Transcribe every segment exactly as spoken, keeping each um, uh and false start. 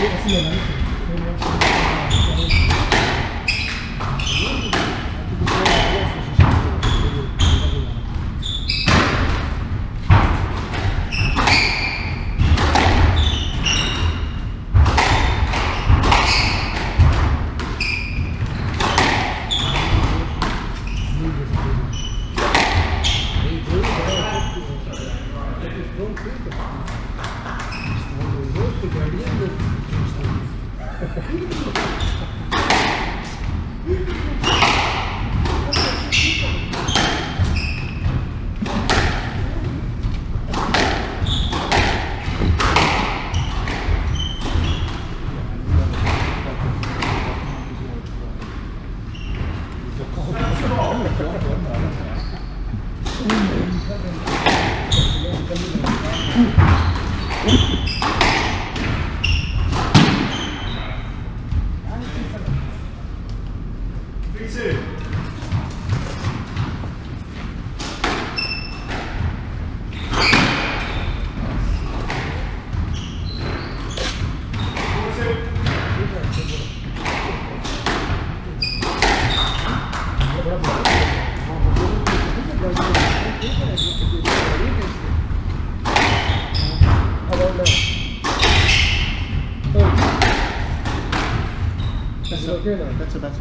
That's a better.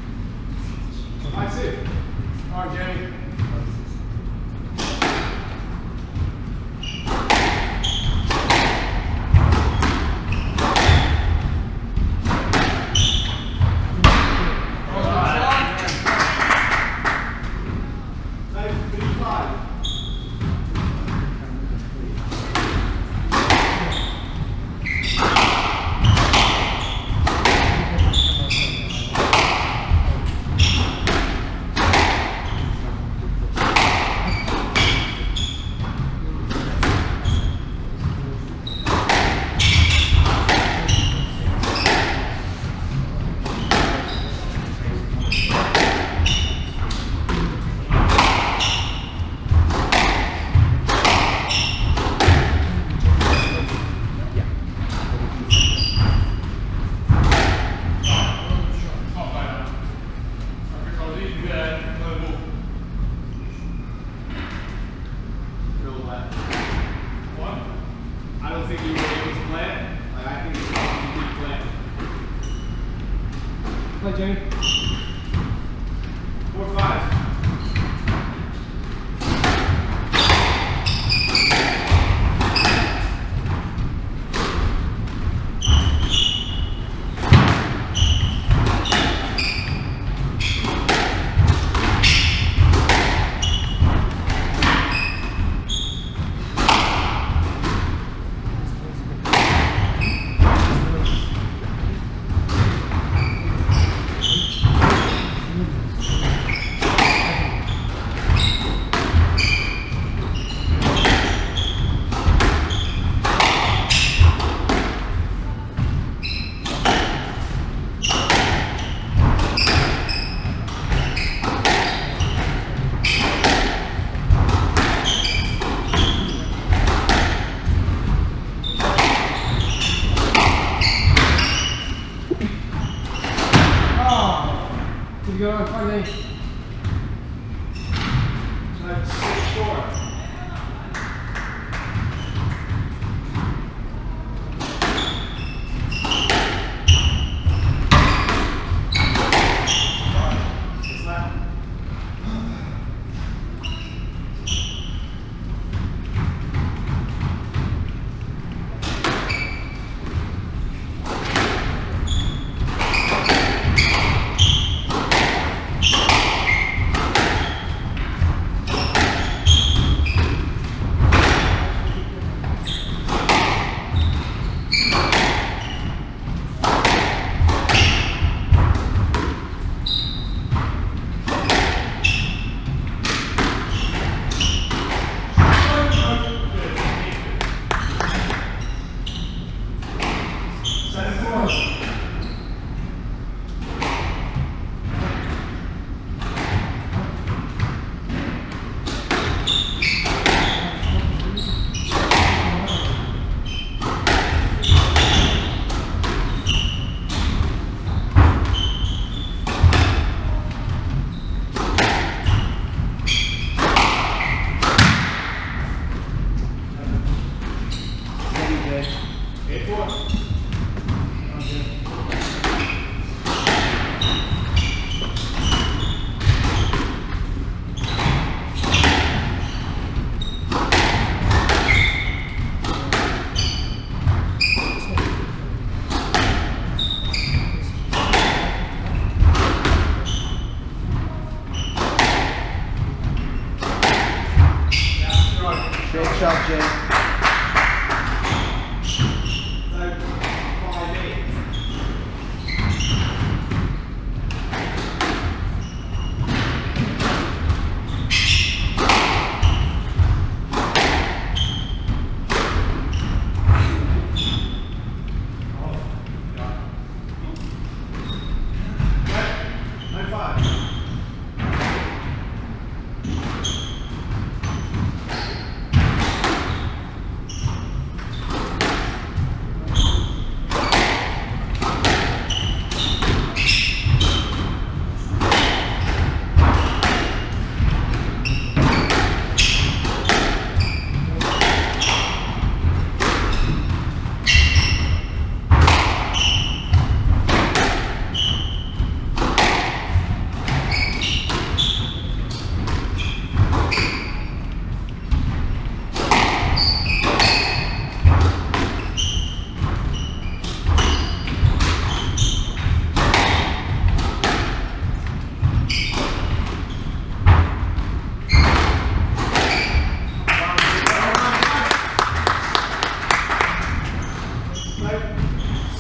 I see. All right, Jamie. Play, Jamie. Four, five. Go on, finally. That's six, four.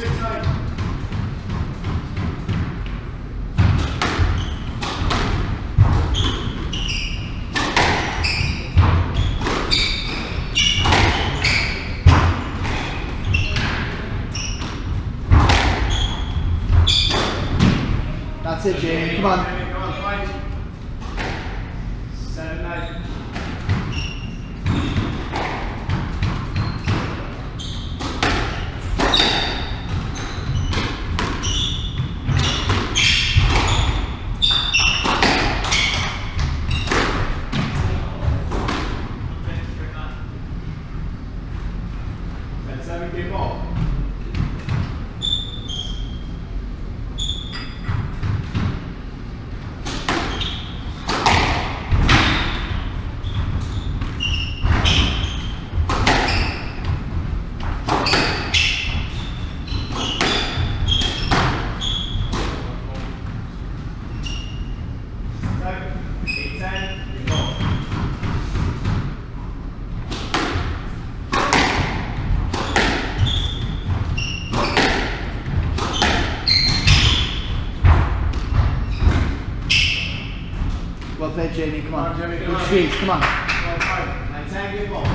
Six, nine. That's it, Jamie. Come on. Jamie, come on, fight. Seven, nine. Ten, seven, game ball. Eight, ten, game ball. Well played, Jamie. Come Come on, on. Jamie, come Good on. squeeze. Come on. Five, five. Nine, ten, game ball.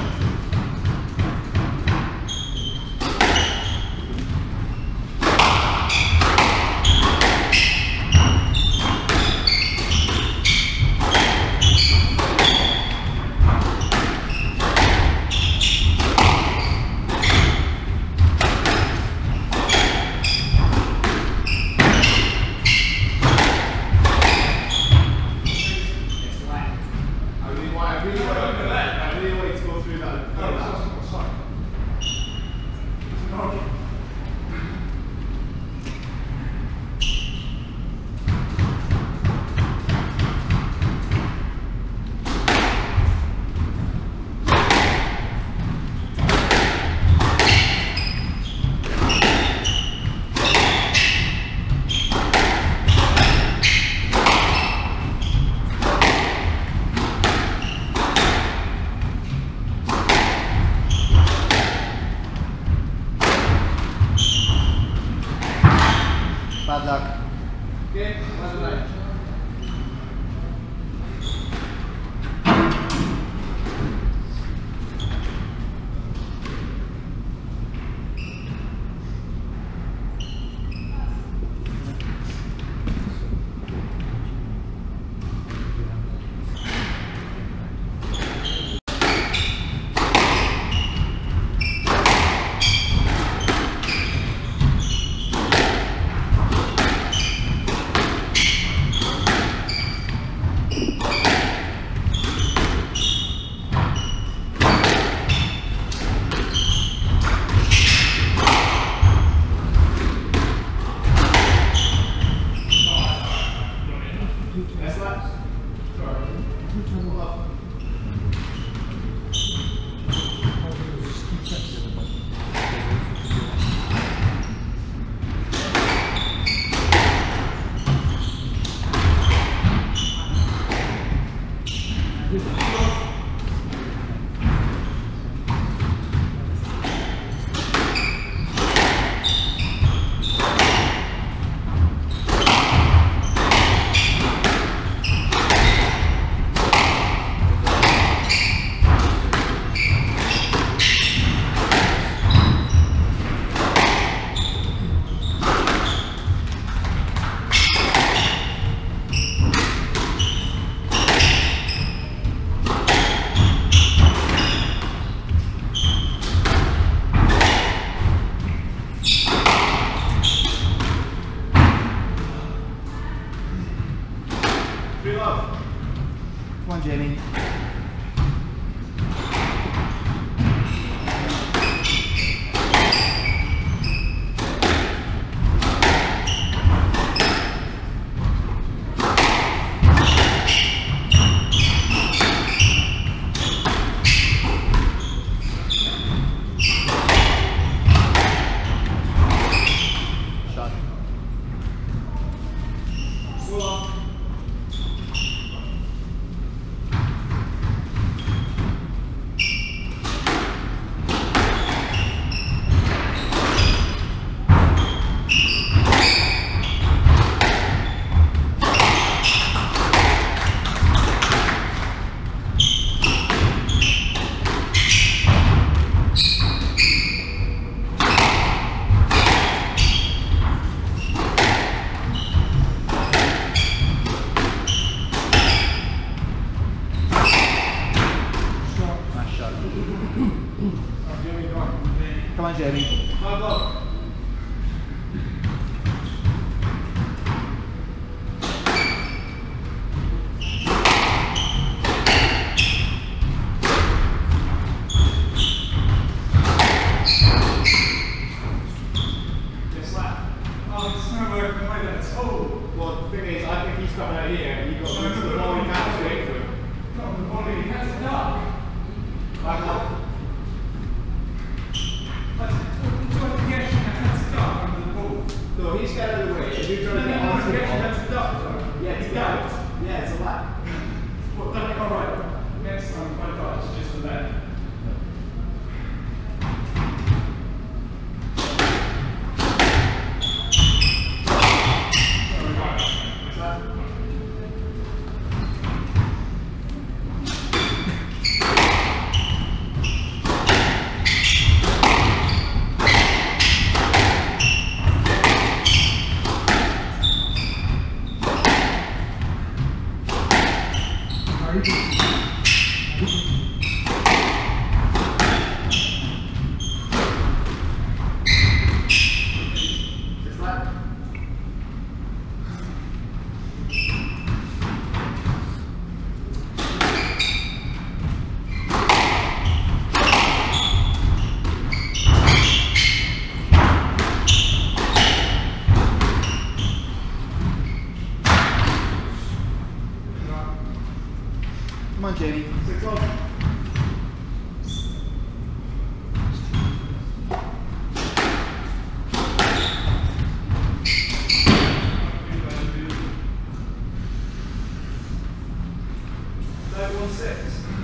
I really want, I really want, I really want to go through that. Oh, sorry. Okay. Bad luck. Okay, one, nine. That's left. Sorry. Hold up. Three love. Come on, Jamie. Shot. Full off. Oh, it's no way I can play that at all. Well, the thing is, I think he's coming out here and you've got to go to the ball, you can't swing for him. Not on the body, he has to duck. Back up. No, he's got out of the way. If you're trying to get onto the ball, that's a duck. Yeah, it's a duck. Yeah, it's a lap. Well, then, all right. Next time, if I touch, just for that. Come on, Jamie. Six on. Five, one, six.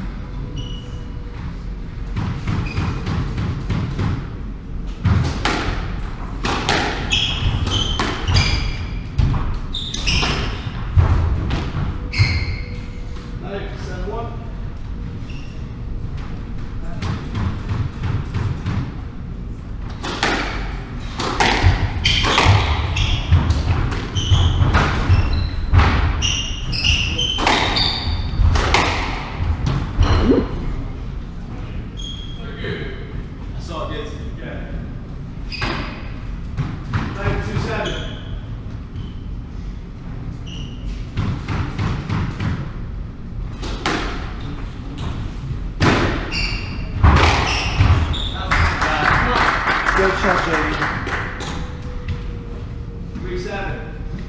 Good shot, Jamie. Three, seven.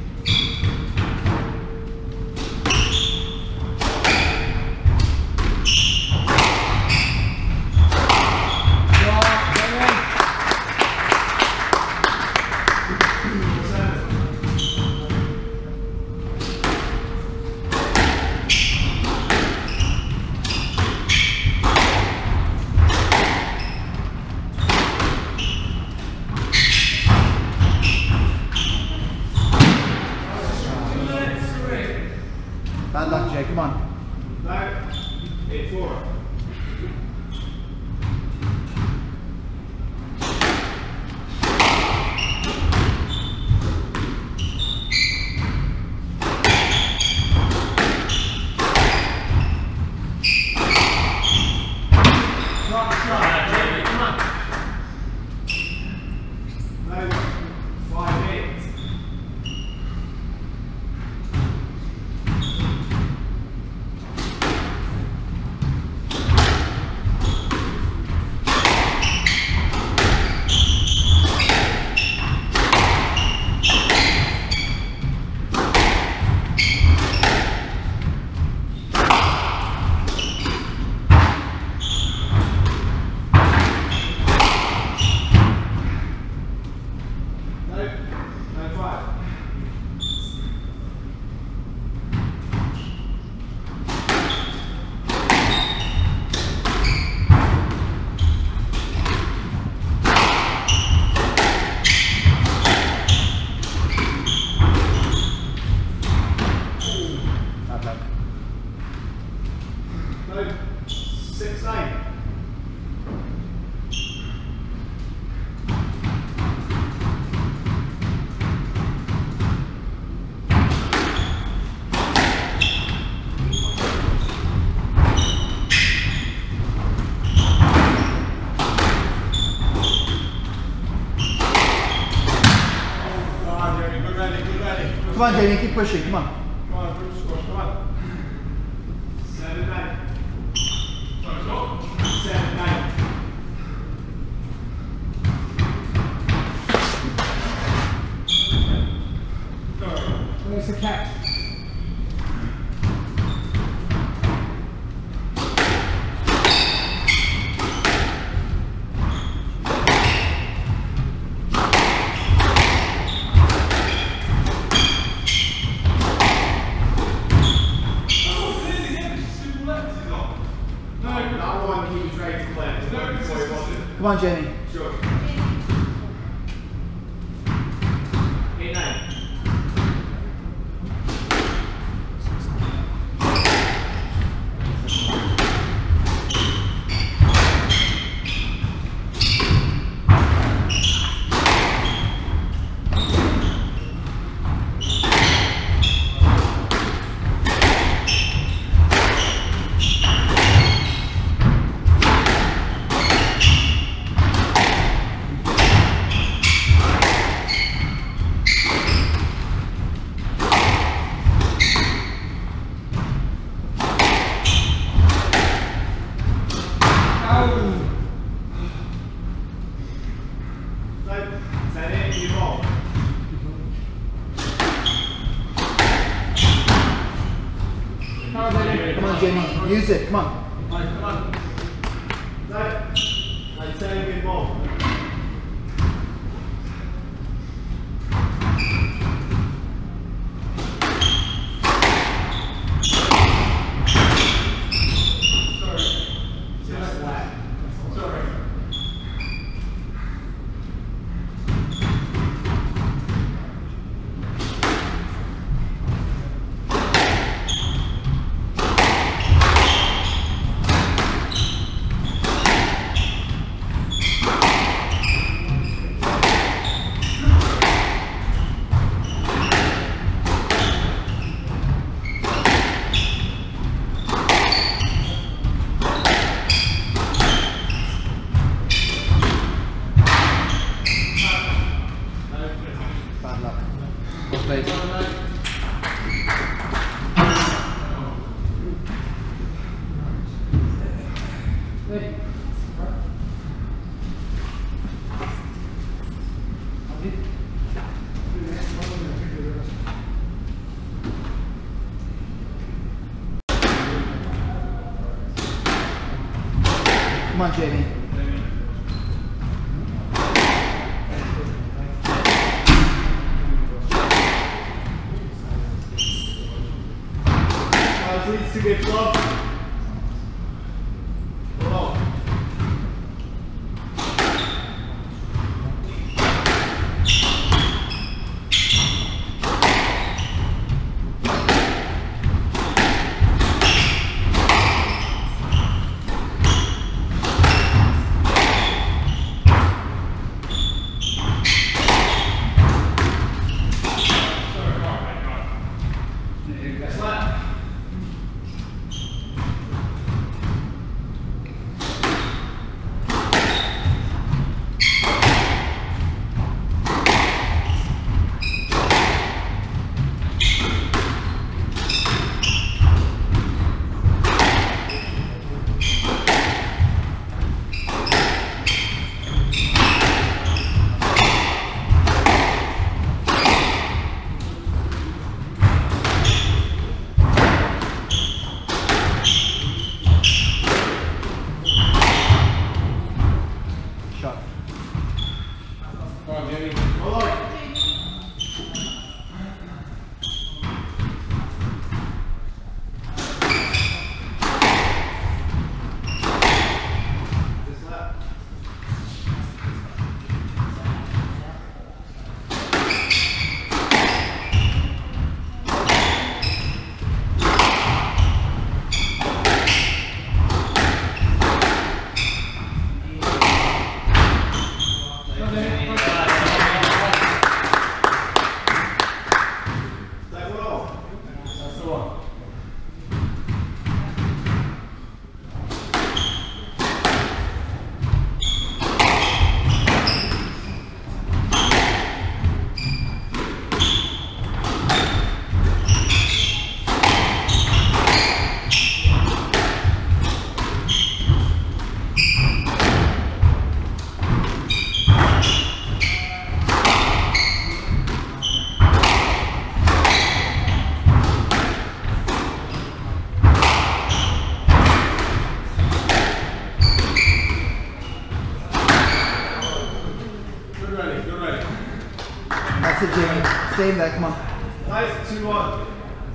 Bad luck, Jay. Come on. No. Eight, four. Six, nine. Come on, Jamie. Keep pushing. Come on. Come on, group squash. Come on. Seven, nine. Seven, nine. It's a cat. That one he was ready to play. No, before he wasn't. Come on, Jamie. Sure. Eight, nine. Come on, Jamie. Use it. Come on. Come on. No. Like turning good ball. Bad luck. Well played. Hey. Come on, Jamie. Needs to get club. Hold on. Slap. That's it, Jamie. Stay in there, come on. Nice, two one.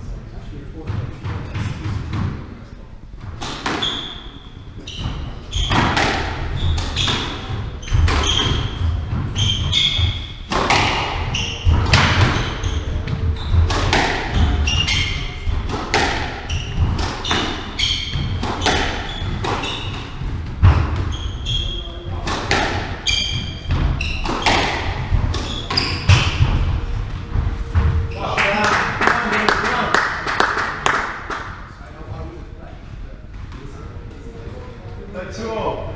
Two all.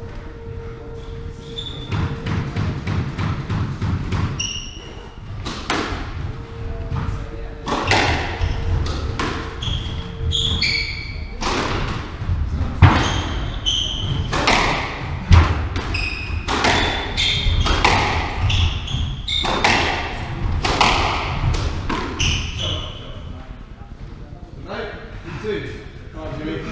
No, two. Come on, Jimmy.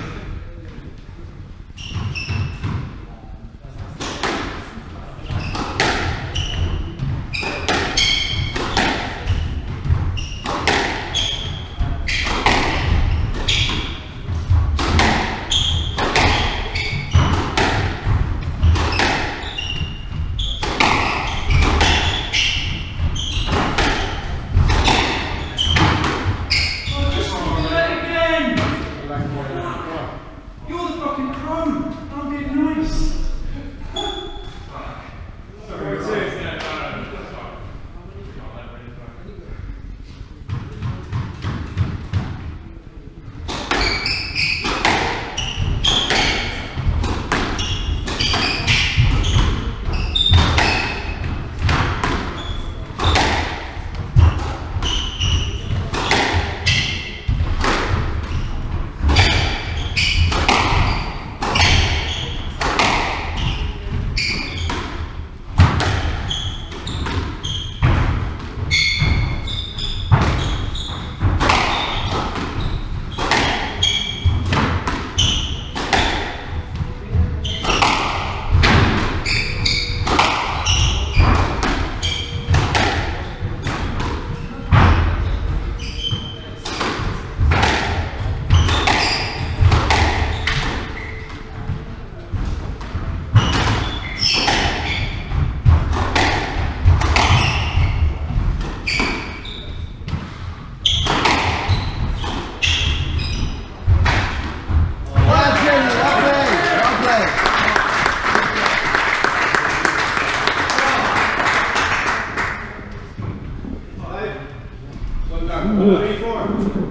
Three, four.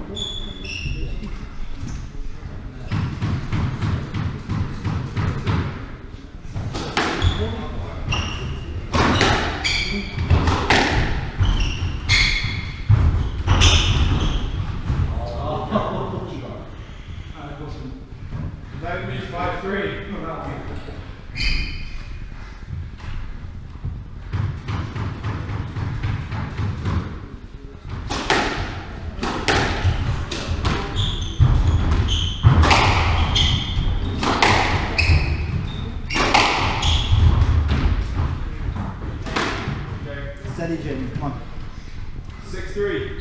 That would be five three. Steady, Jamie, come on. Six three.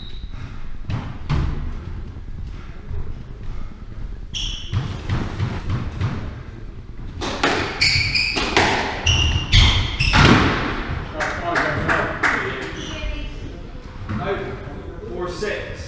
Four six.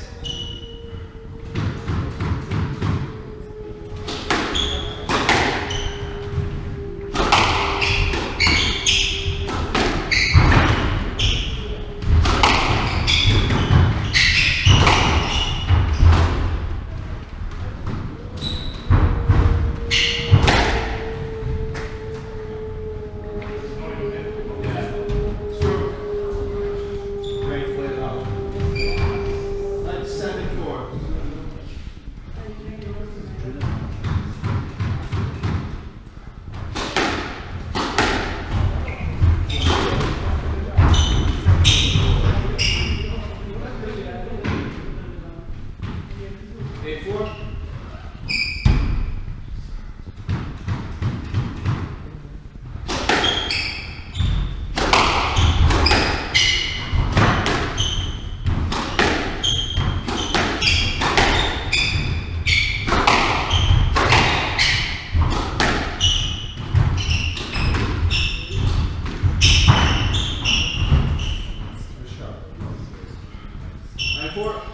nine four.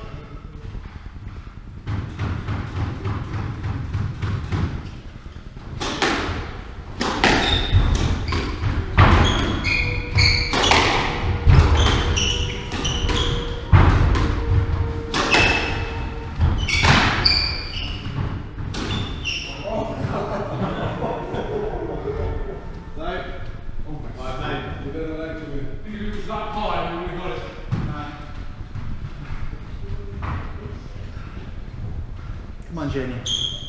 Come on, Jamie.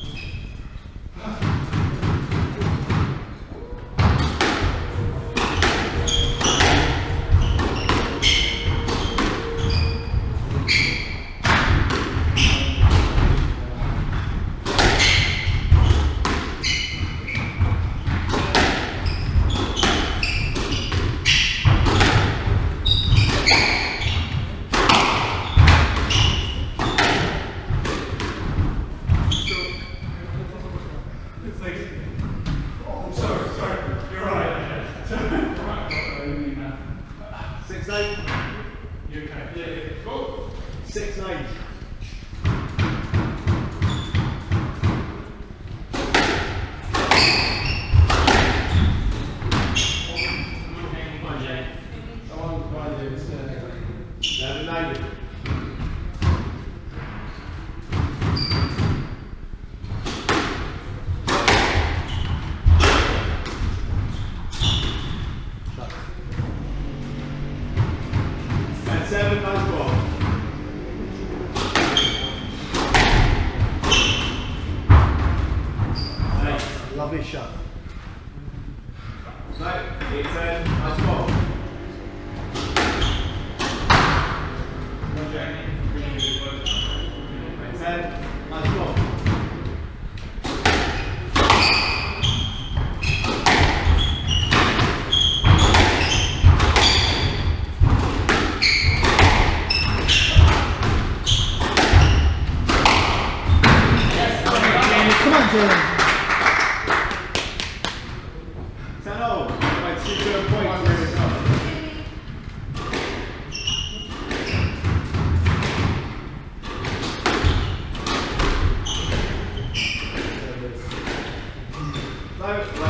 Six nine. You okay? Yeah, yeah. Go. Six nine. Eleven ninety. Seven, nine, twelve. Nice. Lovely shot. Right, eight, ten, nine, twelve. Eight, ten, nine, twelve. Come on, Jalen. ten oh. Right, two good points. Right, right.